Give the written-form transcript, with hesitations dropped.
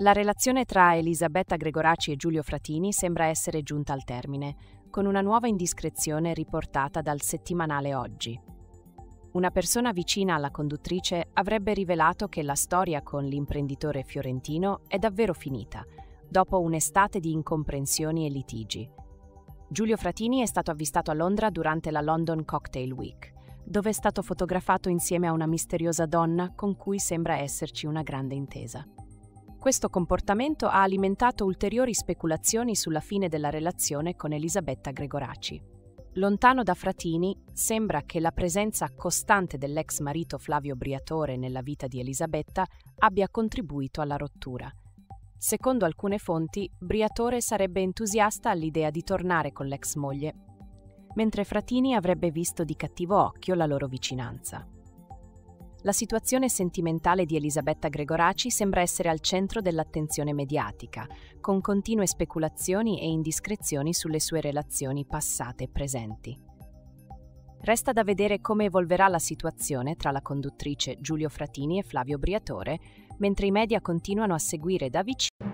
La relazione tra Elisabetta Gregoraci e Giulio Fratini sembra essere giunta al termine, con una nuova indiscrezione riportata dal settimanale Oggi. Una persona vicina alla conduttrice avrebbe rivelato che la storia con l'imprenditore fiorentino è davvero finita, dopo un'estate di incomprensioni e litigi. Giulio Fratini è stato avvistato a Londra durante la London Cocktail Week, dove è stato fotografato insieme a una misteriosa donna con cui sembra esserci una grande intesa. Questo comportamento ha alimentato ulteriori speculazioni sulla fine della relazione con Elisabetta Gregoraci. Lontano da Fratini, sembra che la presenza costante dell'ex marito Flavio Briatore nella vita di Elisabetta abbia contribuito alla rottura. Secondo alcune fonti, Briatore sarebbe entusiasta all'idea di tornare con l'ex moglie, mentre Fratini avrebbe visto di cattivo occhio la loro vicinanza. La situazione sentimentale di Elisabetta Gregoraci sembra essere al centro dell'attenzione mediatica, con continue speculazioni e indiscrezioni sulle sue relazioni passate e presenti. Resta da vedere come evolverà la situazione tra la conduttrice Giulio Fratini e Flavio Briatore, mentre i media continuano a seguire da vicino